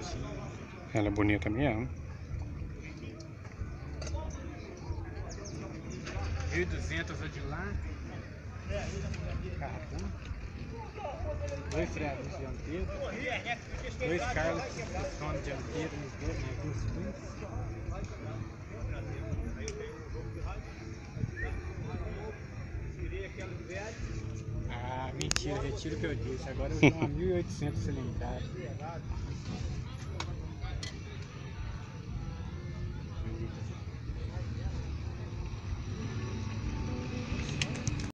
bonitinha. Ela é bonita mesmo. 1.200 a de lá. Cartão. 2 freados dianteiros. 2 Carlos Stone dianteiros nos dois, né? 2 Queens. Ah, mentira, retiro o que eu disse. Agora eu estou a 1.800 cilindradas.